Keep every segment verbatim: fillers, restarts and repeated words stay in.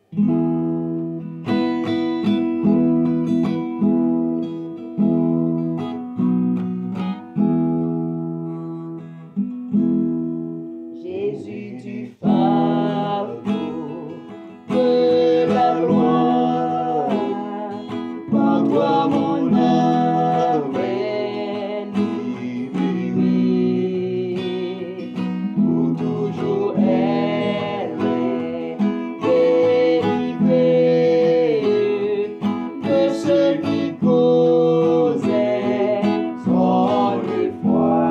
Jésus du fardeau de la loi, par toi mon âme est libérée, pour toujours elle est délivrée de ce qui causait son effroi.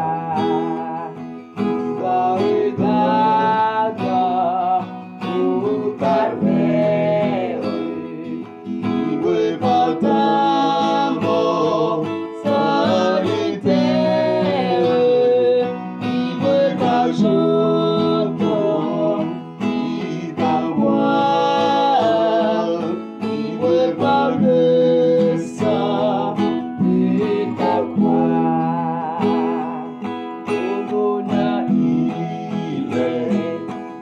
Au calvaire, il veut par ta mort solitaire, il veut par j'entends, il t'envoie, il veut par le sang de ta croix. Au bonheur, il est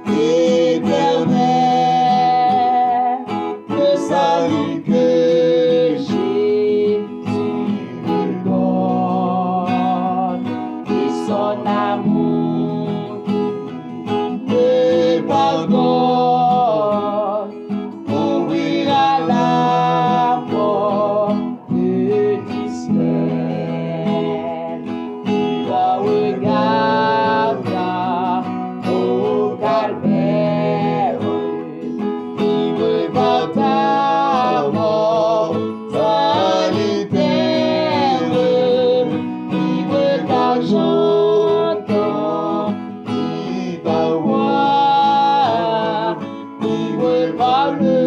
éternel, le salut que Jésus me donne, et son amour qui me pardonne, ouvrira la porte du ciel. Il va regarder au calvaire, il veut par ta mort solitaire, il veut par j'entends, il t'envoie, il veut par le